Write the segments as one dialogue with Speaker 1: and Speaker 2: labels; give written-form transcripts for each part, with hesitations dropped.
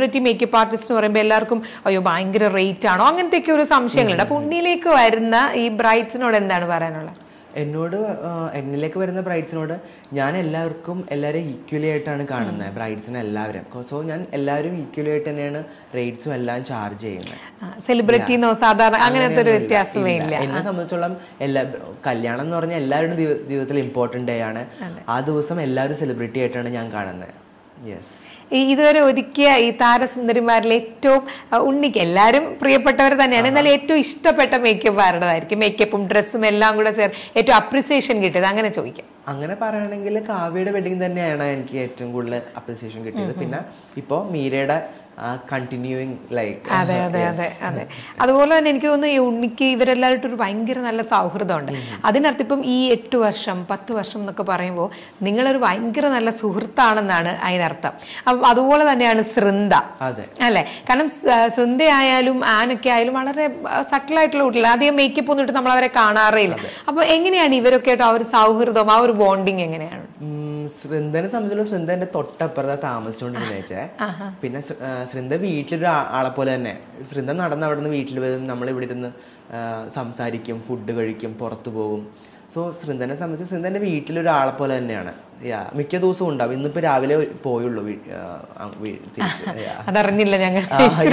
Speaker 1: Makeup artist എന്ന് പറയുമ്പോൾ എല്ലാവർക്കും അയ്യോ ഭയങ്കര റേറ്റ് ആണോ അങ്ങനത്തെയൊക്കെ ഒരു സംശയങ്ങളുണ്ട്. അപ്പൊ ഉണ്ണിയിലേക്ക് വരുന്ന ഈ ബ്രൈഡ്സിനോട് എന്താണ് പറയാനുള്ളത്?
Speaker 2: എന്നിലേക്ക് വരുന്ന ബ്രൈഡ്സിനോട് ഞാൻ എല്ലാവരെയും ഈക്വലി ആയിട്ടാണ് കാണുന്നത്, ബ്രൈഡ്സിനെ എല്ലാവരും. സോ ഞാൻ എല്ലാവരും ഈക്വലി ആയിട്ട് തന്നെയാണ് റേറ്റ്സും എല്ലാം ചാർജ് ചെയ്യുന്നത്.
Speaker 1: സെലിബ്രിറ്റിന്നോ സാധാരണ അങ്ങനത്തെ ഒരു വ്യത്യാസമേ ഇല്ല.
Speaker 2: എന്നെ സംബന്ധിച്ചോളം കല്യാണം എന്ന് പറഞ്ഞാൽ എല്ലാവരുടെ ജീവിതത്തിൽ ഇമ്പോർട്ടൻ്റ് ഡേ ആണ്. ആ ദിവസം എല്ലാവരും സെലിബ്രിറ്റി ആയിട്ടാണ് ഞാൻ കാണുന്നത്. യെസ്.
Speaker 1: ഇതുവരെ ഒരുക്കിയ ഈ താരസുന്ദരിമാരിൽ ഏറ്റവും ഉണ്ണിക്ക് എല്ലാവരും പ്രിയപ്പെട്ടവർ തന്നെയാണ്, എന്നാൽ ഏറ്റവും ഇഷ്ടപ്പെട്ട മേക്കപ്പ് ആരുടേതായിരിക്കും? മേക്കപ്പും ഡ്രസ്സും എല്ലാം കൂടെ ഏറ്റവും അപ്രിസിയേഷൻ കിട്ടിയത് അങ്ങനെ ചോദിക്കാം.
Speaker 2: അങ്ങനെ പറയുകയാണെങ്കിൽ കാവ്യയുടെ വെഡിങ് തന്നെയാണ് എനിക്ക് ഏറ്റവും കൂടുതൽ അപ്രിസിയേഷൻ കിട്ടിയത്. പിന്നെ ഇപ്പോൾ മീരയുടെ കണ്ടിന്യൂയിങ് ലൈക്ക്.
Speaker 1: അതെ അതെ അതെ അതെ. അതുപോലെ തന്നെ എനിക്ക് തോന്നുന്നു ഈ ഉണ്ണിക്ക് ഇവരെല്ലാവരും ഒരു ഭയങ്കര നല്ല സൗഹൃദമുണ്ട്. അതിനർത്ഥം ഇപ്പം ഈ 8 വർഷം 10 വർഷം എന്നൊക്കെ പറയുമ്പോൾ നിങ്ങളൊരു ഭയങ്കര നല്ല സുഹൃത്താണെന്നാണ് അതിനർത്ഥം. അപ്പം അതുപോലെ തന്നെയാണ് സൃന്ദ അല്ലെ? കാരണം സൃന്ദയായാലും ആനൊക്കെ ആയാലും വളരെ സട്ടിലായിട്ടുള്ള കുട്ടികൾ, അധികം മേക്കപ്പ് ഒന്നും ഇട്ട് നമ്മൾ അവരെ കാണാറേ ഇല്ല. അപ്പൊ എങ്ങനെയാണ് ഇവരൊക്കെ ആയിട്ട് ആ ഒരു സൗഹൃദം, ആ ഒരു ബോണ്ടിങ് എങ്ങനെയാണ്?
Speaker 2: സൃന്ദനെ സംബന്ധിച്ചുള്ള സൃന്ദ എന്റെ തൊട്ടപ്പുറത്ത് താമസിച്ചുകൊണ്ടിരുന്നേ. പിന്നെ സൃന്ദ വീട്ടിലൊരു ആളെ പോലെ തന്നെ. സൃന്ദ നടന്ന് അവിടെ നിന്ന് വീട്ടിൽ വരും, നമ്മളിവിടെ ഇരുന്ന് സംസാരിക്കും, ഫുഡ് കഴിക്കും, പുറത്തു പോകും. സോ സൃന്ദനെ സംബന്ധിച്ച് സൃന്ദ എൻ്റെ വീട്ടിലൊരാളെ പോലെ തന്നെയാണ്. മിക്ക ദിവസവും ഉണ്ടാവും. ഇന്നിപ്പോ രാവിലെ പോയുള്ളൂ.
Speaker 1: അതറിഞ്ഞില്ല ഞങ്ങൾ.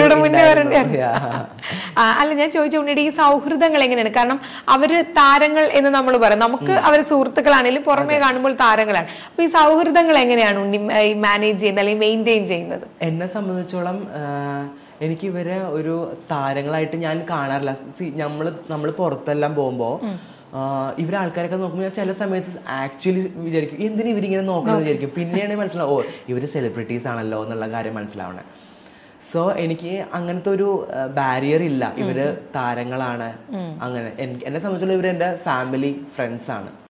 Speaker 1: അല്ല, ഞാൻ ചോദിച്ചുകൊണ്ടിട്ട് ഈ സൗഹൃദങ്ങൾ എങ്ങനെയാണ്? കാരണം അവര് താരങ്ങൾ എന്ന് നമ്മൾ പറയും, നമുക്ക് അവര് സുഹൃത്തുക്കളാണെങ്കിലും പുറമേ കാണുമ്പോൾ താരങ്ങളാണ്. അപ്പൊ ഈ സൗഹൃദങ്ങൾ എങ്ങനെയാണ് ഉണ്ണി മാനേജ് ചെയ്യുന്നത് അല്ലെങ്കിൽ മെയിൻറ്റെയിൻ ചെയ്യുന്നത്?
Speaker 2: എന്നെ സംബന്ധിച്ചോളം എനിക്ക് ഇവരെ ഒരു താരങ്ങളായിട്ട് ഞാൻ കാണാറില്ല. നമ്മൾ പുറത്തെല്ലാം പോകുമ്പോ ഇവരെ ആൾക്കാരൊക്കെ നോക്കുമ്പോൾ ഞാൻ ചില സമയത്ത് ആക്ച്വലി വിചാരിക്കും എന്തിനാ ഇവരിങ്ങനെ നോക്കണമെന്ന് വിചാരിക്കും. പിന്നെയാണ് മനസ്സിലാവും ഇവർ സെലിബ്രിറ്റീസ് ആണല്ലോ എന്നുള്ള കാര്യം മനസ്സിലാവണേ. സോ എനിക്ക് അങ്ങനത്തെ ഒരു ബാരിയർ ഇല്ല. ഇവര് താരങ്ങളാണ്. അങ്ങനെ എന്നെ സംബന്ധിച്ചുള്ള ഇവര് എൻ്റെ ഫാമിലി ഫ്രണ്ട്സ് ആണ്.